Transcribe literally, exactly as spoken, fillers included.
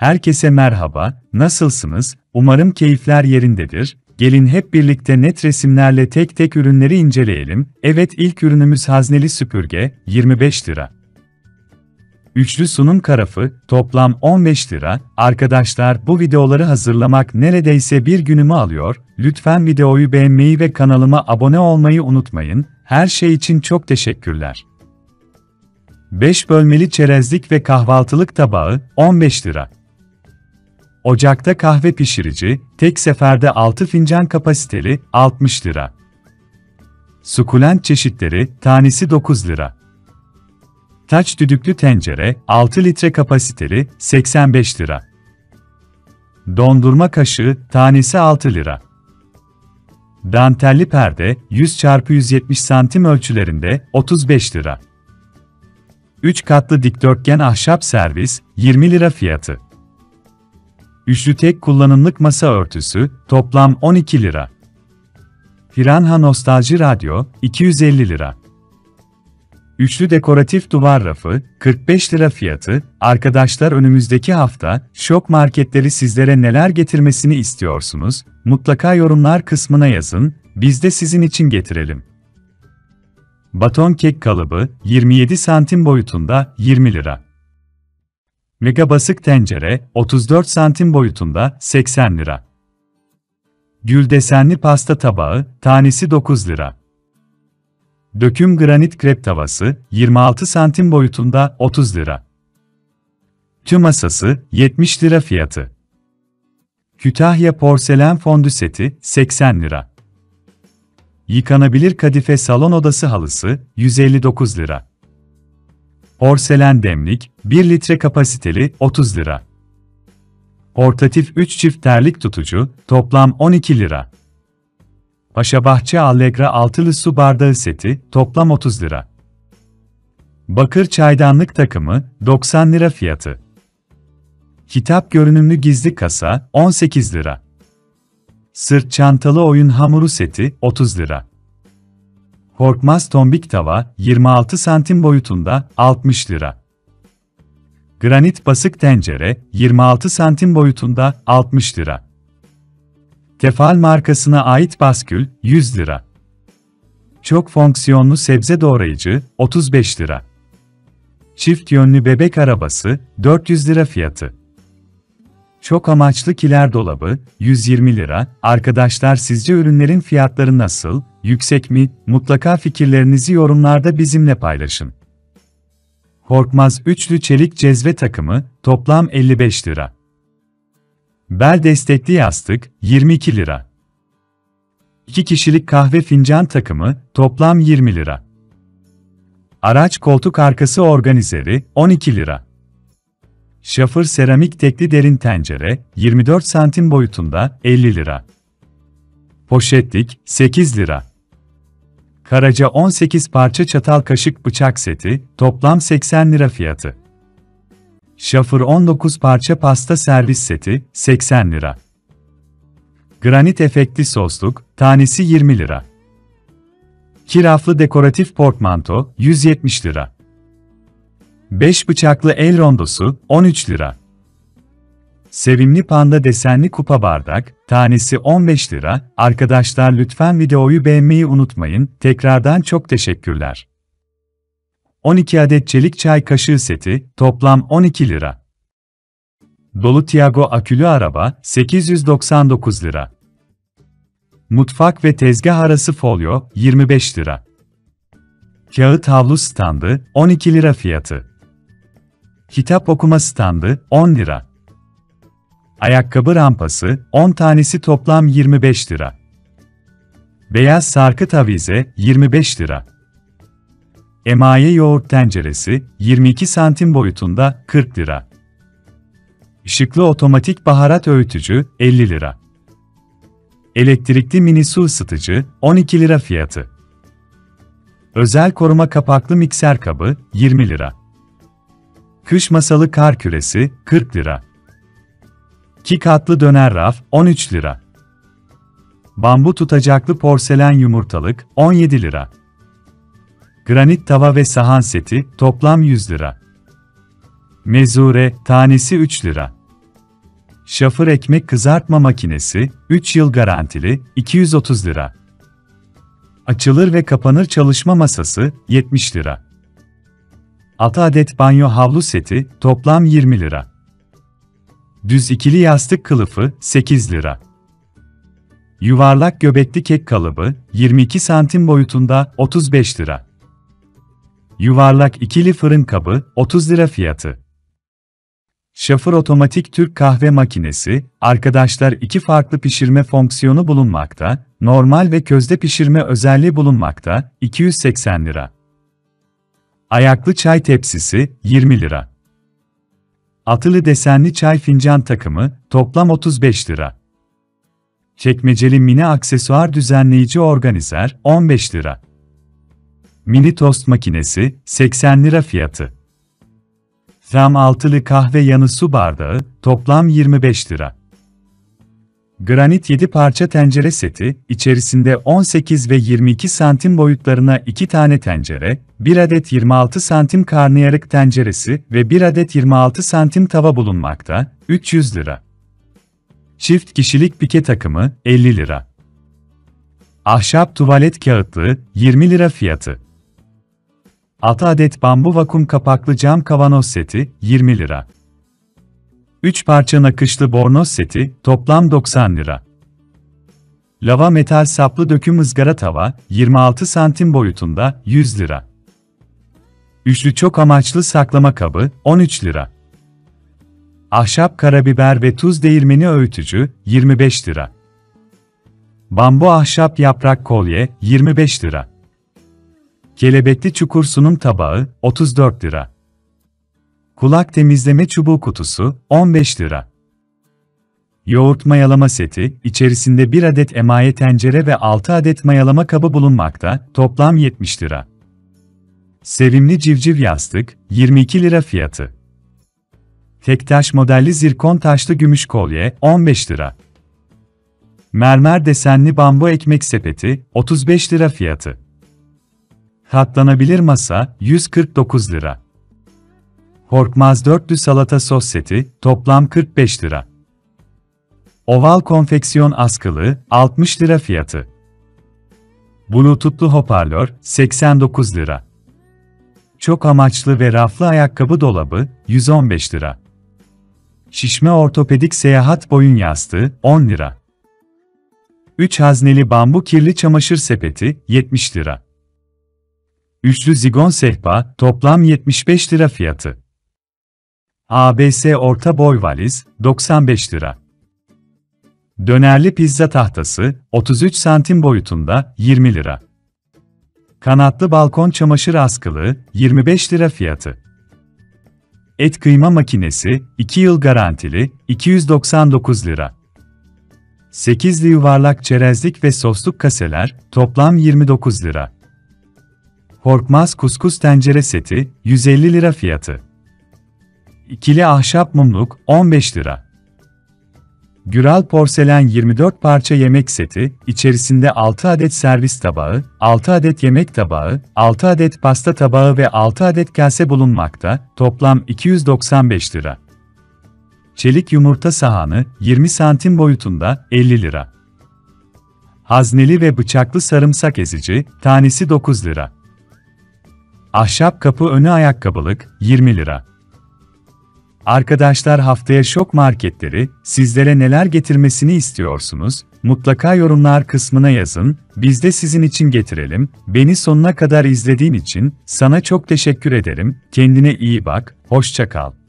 Herkese merhaba, nasılsınız? Umarım keyifler yerindedir. Gelin hep birlikte net resimlerle tek tek ürünleri inceleyelim. Evet, ilk ürünümüz hazneli süpürge, yirmi beş lira. Üçlü sunum karafı, toplam on beş lira. Arkadaşlar, bu videoları hazırlamak neredeyse bir günümü alıyor. Lütfen videoyu beğenmeyi ve kanalıma abone olmayı unutmayın. Her şey için çok teşekkürler. beş bölmeli çerezlik ve kahvaltılık tabağı, on beş lira. Ocakta kahve pişirici, tek seferde altı fincan kapasiteli, altmış lira. Sukulent çeşitleri, tanesi dokuz lira. Taç düdüklü tencere, altı litre kapasiteli, seksen beş lira. Dondurma kaşığı, tanesi altı lira. Dantelli perde, yüz çarpı yüz yetmiş santim ölçülerinde, otuz beş lira. üç katlı dikdörtgen ahşap servis, yirmi lira fiyatı. Üçlü tek kullanımlık masa örtüsü, toplam on iki lira. Piranha Nostalji Radyo, iki yüz elli lira. Üçlü dekoratif duvar rafı, kırk beş lira fiyatı. Arkadaşlar, önümüzdeki hafta şok marketleri sizlere neler getirmesini istiyorsunuz? Mutlaka yorumlar kısmına yazın, biz de sizin için getirelim. Baton kek kalıbı, yirmi yedi santim boyutunda, yirmi lira. Mega basık tencere, otuz dört santim boyutunda, seksen lira. Gül desenli pasta tabağı, tanesi dokuz lira. Döküm granit krep tavası, yirmi altı santim boyutunda, otuz lira. Tü masası, yetmiş lira fiyatı. Kütahya porselen fondü seti, seksen lira. Yıkanabilir kadife salon odası halısı, yüz elli dokuz lira. Porselen demlik, bir litre kapasiteli, otuz lira. Portatif üç çift terlik tutucu, toplam on iki lira. Paşabahçe Allegra altılı su bardağı seti, toplam otuz lira. Bakır çaydanlık takımı, doksan lira fiyatı. Kitap görünümlü gizli kasa, on sekiz lira. Sırt çantalı oyun hamuru seti, otuz lira. Korkmaz tombik tava, yirmi altı santim boyutunda, altmış lira. Granit basık tencere, yirmi altı santim boyutunda, altmış lira. Tefal markasına ait baskül, yüz lira. Çok fonksiyonlu sebze doğrayıcı, otuz beş lira. Çift yönlü bebek arabası, dört yüz lira fiyatı. Çok amaçlı kiler dolabı, yüz yirmi lira. Arkadaşlar, sizce ürünlerin fiyatları nasıl? Yüksek mi? Mutlaka fikirlerinizi yorumlarda bizimle paylaşın. Korkmaz üçlü çelik cezve takımı, toplam elli beş lira. Bel destekli yastık, yirmi iki lira. iki kişilik kahve fincan takımı, toplam yirmi lira. Araç koltuk arkası organizeri, on iki lira. Şafır seramik tekli derin tencere, yirmi dört santim boyutunda, elli lira. Poşetlik, sekiz lira. Karaca on sekiz parça çatal kaşık bıçak seti, toplam seksen lira fiyatı. Şafır on dokuz parça pasta servis seti, seksen lira. Granit efektli sosluk, tanesi yirmi lira. Kiraflı dekoratif portmanto, yüz yetmiş lira. beş bıçaklı el rondosu, on üç lira. Sevimli panda desenli kupa bardak, tanesi on beş lira. Arkadaşlar, lütfen videoyu beğenmeyi unutmayın. Tekrardan çok teşekkürler. on iki adet çelik çay kaşığı seti, toplam on iki lira. Dolu Tiago akülü araba, sekiz yüz doksan dokuz lira. Mutfak ve tezgah arası folyo, yirmi beş lira. Kağıt havlu standı, on iki lira fiyatı. Kitap okuma standı, on lira. Ayakkabı rampası, on tanesi toplam yirmi beş lira. Beyaz sarkıt avize, yirmi beş lira. Emaye yoğurt tenceresi, yirmi iki santim boyutunda, kırk lira. Işıklı otomatik baharat öğütücü, elli lira. Elektrikli mini su ısıtıcı, on iki lira fiyatı. Özel koruma kapaklı mikser kabı, yirmi lira. Kış masalı kar küresi, kırk lira. iki katlı döner raf, on üç lira. Bambu tutacaklı porselen yumurtalık, on yedi lira. Granit tava ve sahan seti, toplam yüz lira. Mezure, tanesi üç lira. Şafır ekmek kızartma makinesi, üç yıl garantili, iki yüz otuz lira. Açılır ve kapanır çalışma masası, yetmiş lira. altı adet banyo havlu seti, toplam yirmi lira. Düz ikili yastık kılıfı, sekiz lira. Yuvarlak göbekli kek kalıbı, yirmi iki santim boyutunda, otuz beş lira. Yuvarlak ikili fırın kabı, otuz lira fiyatı. Şafır otomatik Türk kahve makinesi, arkadaşlar iki farklı pişirme fonksiyonu bulunmakta, normal ve közde pişirme özelliği bulunmakta, iki yüz seksen lira. Ayaklı çay tepsisi, yirmi lira. Atılı desenli çay fincan takımı, toplam otuz beş lira. Çekmeceli mini aksesuar düzenleyici organizer, on beş lira. Mini tost makinesi, seksen lira fiyatı. Cam altılı kahve yanı su bardağı, toplam yirmi beş lira. Granit yedi parça tencere seti, içerisinde on sekiz ve yirmi iki santim boyutlarına iki tane tencere, bir adet yirmi altı santim karnıyarık tenceresi ve bir adet yirmi altı santim tava bulunmakta, üç yüz lira. Çift kişilik pike takımı, elli lira. Ahşap tuvalet kağıtlığı, yirmi lira fiyatı. altı adet bambu vakum kapaklı cam kavanoz seti, yirmi lira. üç parça nakışlı bornoz seti, toplam doksan lira. Lava metal saplı döküm ızgara tava, yirmi altı santim boyutunda, yüz lira. Üçlü çok amaçlı saklama kabı, on üç lira. Ahşap karabiber ve tuz değirmeni öğütücü, yirmi beş lira. Bambu ahşap yaprak kolye, yirmi beş lira. Kelebekli çukur sunum tabağı, otuz dört lira. Kulak temizleme çubuğu kutusu, on beş lira. Yoğurt mayalama seti, içerisinde bir adet emaye tencere ve altı adet mayalama kabı bulunmakta, toplam yetmiş lira. Sevimli civciv yastık, yirmi iki lira fiyatı. Tektaş modelli zirkon taşlı gümüş kolye, on beş lira. Mermer desenli bambu ekmek sepeti, otuz beş lira fiyatı. Katlanabilir masa, yüz kırk dokuz lira. Korkmaz dörtlü salata sos seti, toplam kırk beş lira. Oval konfeksiyon askılı, altmış lira fiyatı. Bluetooth'lu hoparlör, seksen dokuz lira. Çok amaçlı ve raflı ayakkabı dolabı, yüz on beş lira. Şişme ortopedik seyahat boyun yastığı, on lira. üç hazneli bambu kirli çamaşır sepeti, yetmiş lira. Üçlü zigon sehpa, toplam yetmiş beş lira fiyatı. A B S orta boy valiz, doksan beş lira. Dönerli pizza tahtası, otuz üç santim boyutunda, yirmi lira. Kanatlı balkon çamaşır askılı, yirmi beş lira fiyatı. Et kıyma makinesi, iki yıl garantili, iki yüz doksan dokuz lira. sekizli yuvarlak çerezlik ve sosluk kaseler, toplam yirmi dokuz lira. Korkmaz kuskus tencere seti, yüz elli lira fiyatı. İkili ahşap mumluk, on beş lira. Güral porselen yirmi dört parça yemek seti, içerisinde altı adet servis tabağı, altı adet yemek tabağı, altı adet pasta tabağı ve altı adet kase bulunmakta, toplam iki yüz doksan beş lira. Çelik yumurta sahanı, yirmi santim boyutunda, elli lira. Hazneli ve bıçaklı sarımsak ezici, tanesi dokuz lira. Ahşap kapı önü ayakkabılık, yirmi lira. Arkadaşlar haftaya şok marketleri, sizlere neler getirmesini istiyorsunuz? Mutlaka yorumlar kısmına yazın, biz de sizin için getirelim. Beni sonuna kadar izlediğin için, sana çok teşekkür ederim. Kendine iyi bak, hoşça kal.